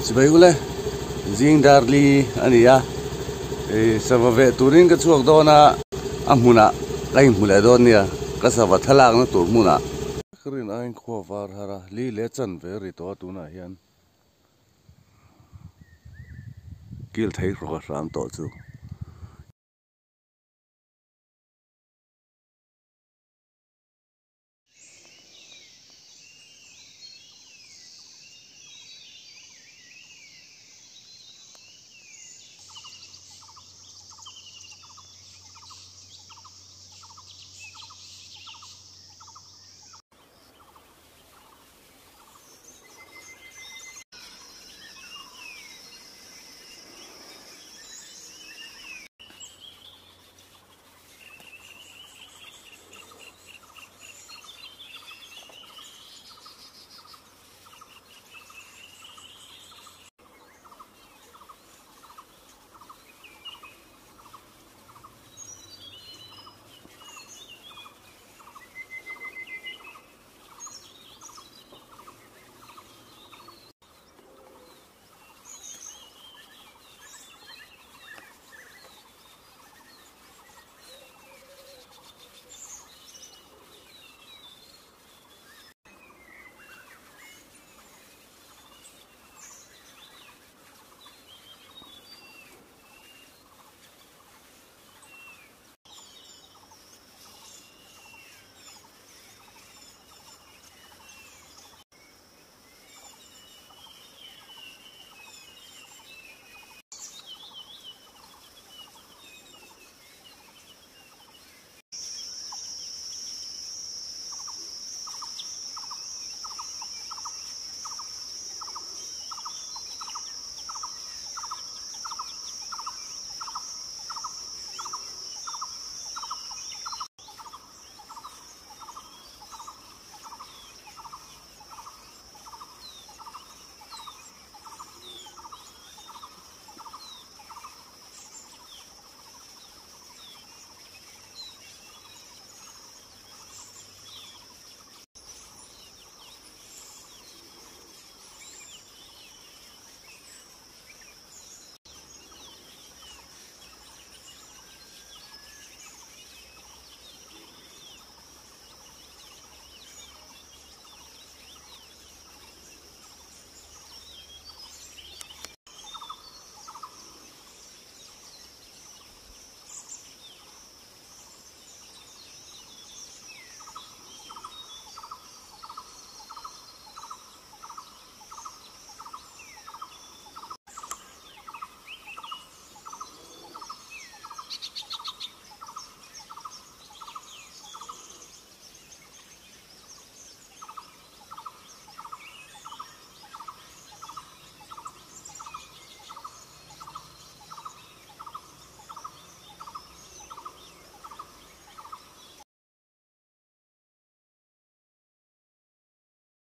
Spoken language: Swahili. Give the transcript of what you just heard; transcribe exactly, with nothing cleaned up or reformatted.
bây ule zing darli ania e savave turin ka chuak dona amuna kai mule don nia ka sava thalak na tur muna khrin ain kho var hara li le chan ve ri to tu na hian kil thei ro ram to chu